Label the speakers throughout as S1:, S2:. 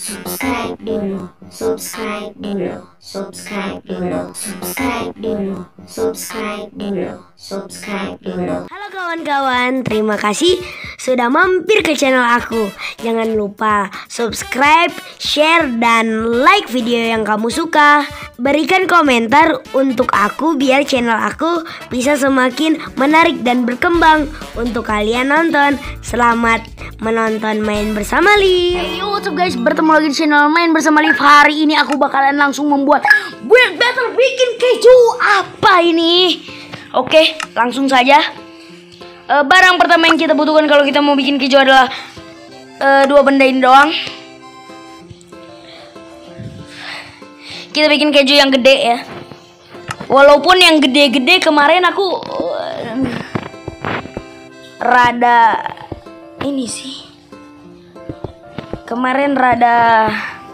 S1: subscribe dulu, subscribe dulu, subscribe dulu, subscribe dulu, subscribe dulu, subscribe dulu.
S2: Halo kawan-kawan, terima kasih sudah mampir ke channel aku. Jangan lupa subscribe, share, dan like video yang kamu suka. Berikan komentar untuk aku biar channel aku bisa semakin menarik dan berkembang untuk kalian nonton. Selamat menonton Main Bersama Liv.
S3: Hey, what's up guys, bertemu lagi di channel Main Bersama Liv. Hari ini aku bakalan langsung membuat build battle bikin keju. Apa ini? Oke, langsung saja. Barang pertama yang kita butuhkan kalau kita mau bikin keju adalah dua benda ini doang. Kita bikin keju yang gede ya. Walaupun yang gede-gede kemarin aku rada ini sih. Kemarin rada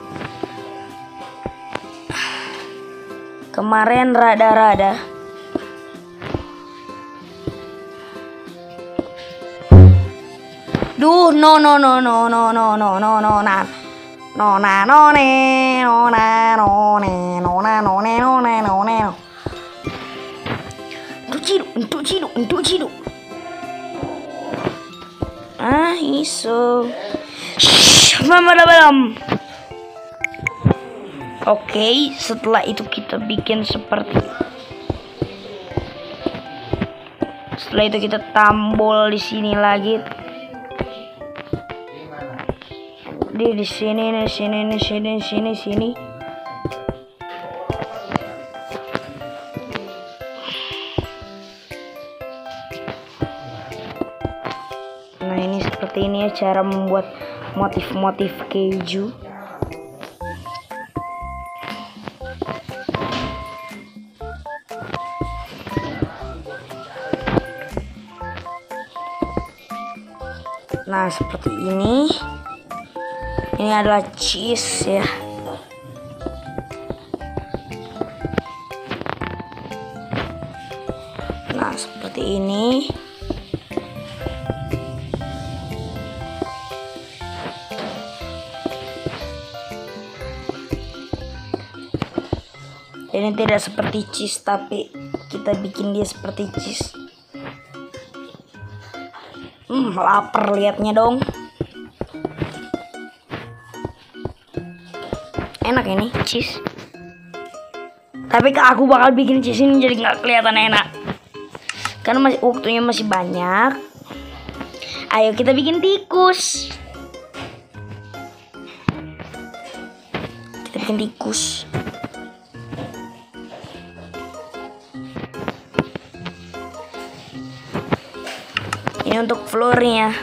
S3: Duh, no. Untuk cidu. Iso. Oke, setelah itu kita bikin seperti. Setelah itu kita tambol di sini lagi. Di sini. Nah, ini seperti ini ya cara membuat motif-motif keju. Nah, seperti ini. Ini adalah cheese ya. Nah, seperti ini. Ini tidak seperti cheese, tapi kita bikin dia seperti cheese. Lapar liatnya dong. Enak ini cheese. Tapi aku bakal bikin cheese ini jadi nggak kelihatan enak. Karena waktunya masih banyak. Ayo kita bikin tikus. Kita bikin tikus. Ini untuk floornya.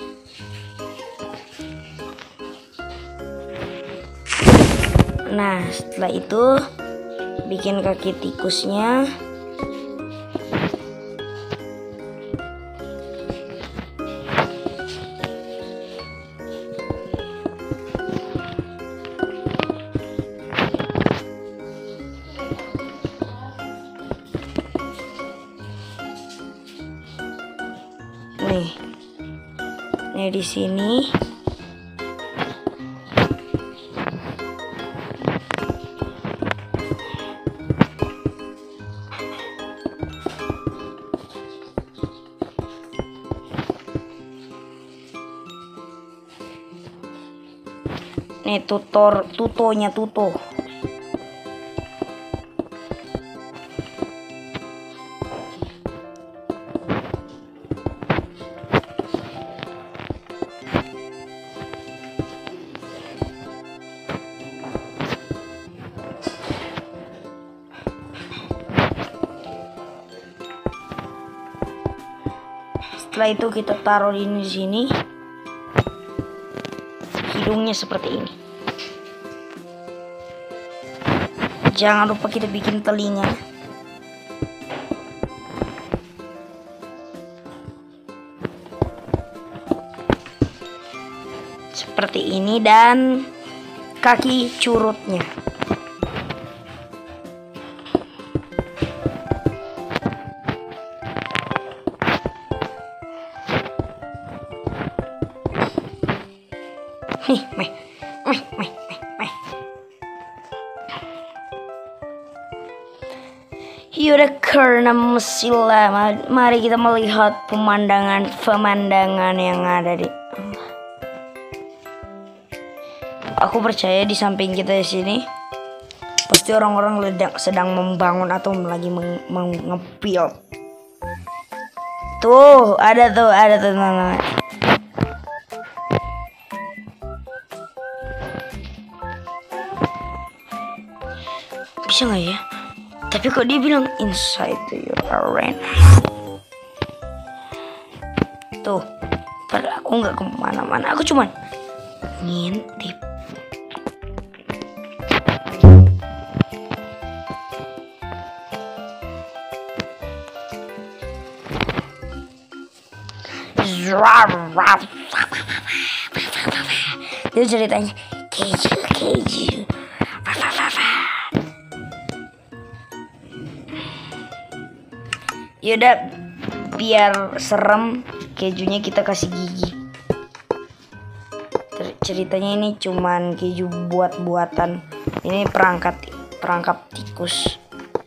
S3: Nah, setelah itu bikin kaki tikusnya. Nih di sini. Nih tutonya. Setelah itu kita taruh di sini. Hidungnya seperti ini. Jangan lupa kita bikin telinga. Seperti ini dan kaki curutnya. Nih, meh. Yaudah, karena masih lama, mari kita melihat pemandangan yang ada di. Aku percaya di samping kita di sini pasti orang-orang sedang membangun atau lagi mengepil. Tuh, ada tuh teman-teman. Bisa nggak ya? Tapi kok dia bilang inside your arena. Tuh, padahal aku nggak kemana-mana. Aku cuman ngintip. Dia ceritanya keju. Yaudah, biar serem kejunya kita kasih gigi. Ceritanya ini cuman keju buat-buatan. Ini perangkap tikus.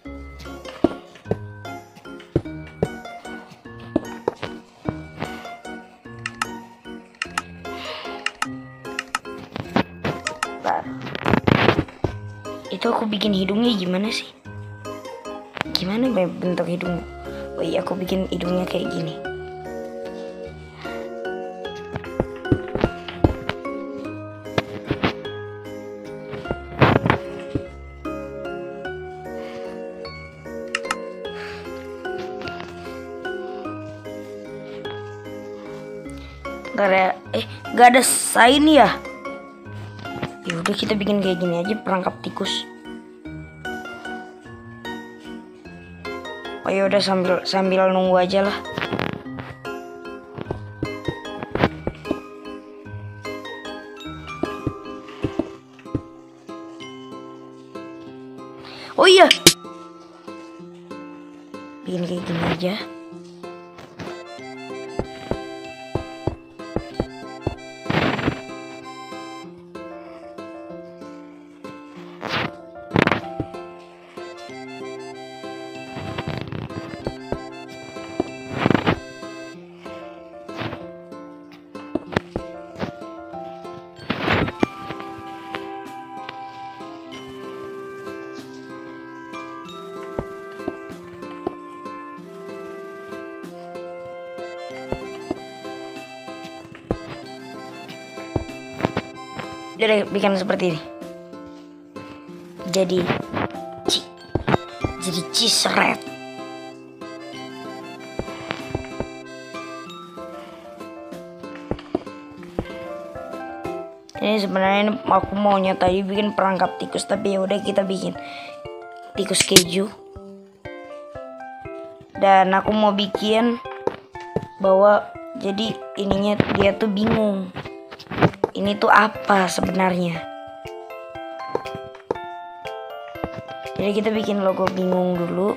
S3: Itu aku bikin hidungnya gimana sih? Gimana bentuk hidungnya? Oh iya, aku bikin hidungnya kayak gini. Gak ada sign ya? Yaudah, kita bikin kayak gini aja, perangkap tikus. Oh yaudah, sambil nunggu aja lah. Oh iya, bikin kayak gini aja. Jadi bikin seperti ini. Jadi cheese red. Ini sebenarnya aku maunya tadi bikin perangkap tikus, tapi ya udah kita bikin tikus keju. Dan aku mau bikin bahwa jadi ininya dia tuh bingung. Ini tuh apa sebenarnya? Jadi kita bikin logo bingung dulu.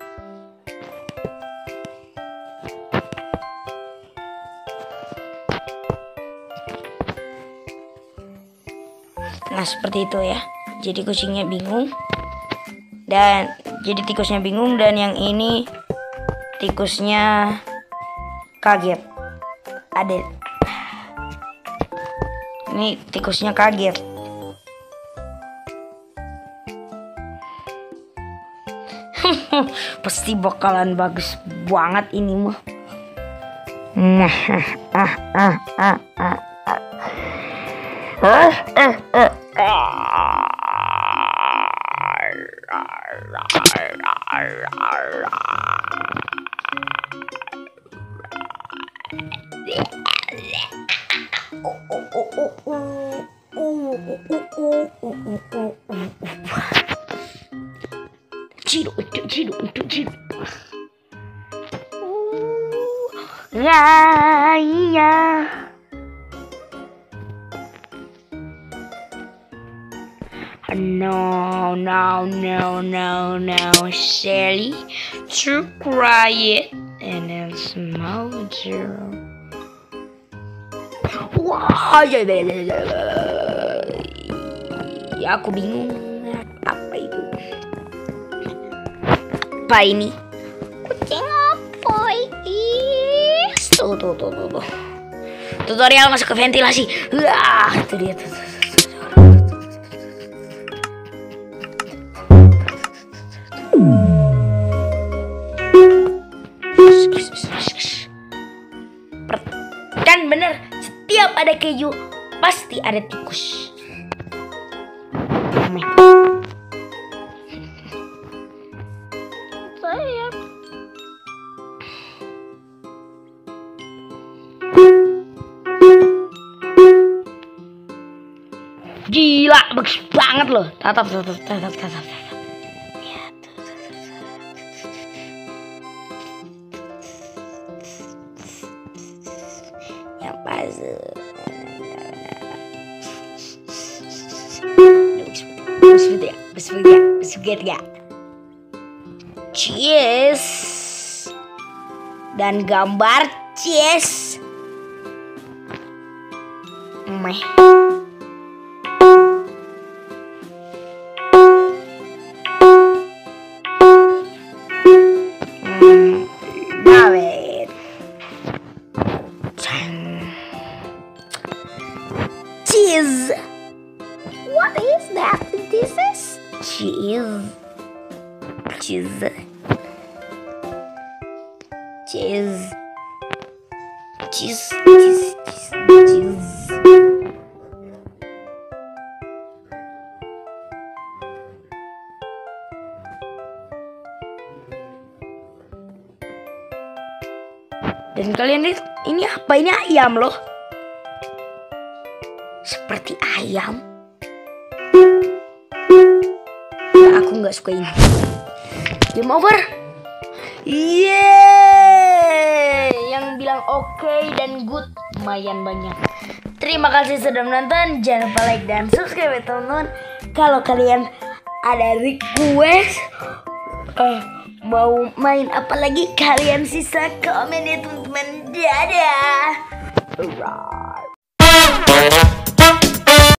S3: Nah, seperti itu ya. Jadi kucingnya bingung. Dan jadi tikusnya bingung, dan yang ini tikusnya kaget. Ini tikusnya kaget. Pasti bakalan bagus banget ini mah. Cido. Raya. No, Sally, to cry it and then smolder. Wah, Ya aku bingung. Apa itu? Apa ini? Kucing apa ini? Tuh. Tutorial masuk ke ventilasi. Wah, itu dia tuh. Kan bener, setiap ada keju pasti ada tikus. Sayang. Gila, bagus banget loh. Tatap. Ya, tuh. Yang pas. Biskuit ya. Cheese. Dan gambar cheese. Meh. Cheese. What is that? This is cheese. Dan kalian lihat ini apa? Ini ayam loh. Seperti ayam. Nah, aku nggak suka ini. Game over. Yeay. Yang bilang oke dan good lumayan banyak. Terima kasih sudah menonton. Jangan lupa like dan subscribe ya teman-teman. Kalau kalian ada request mau main apa lagi, kalian sisa komen ya teman-teman. Dadah. Alright.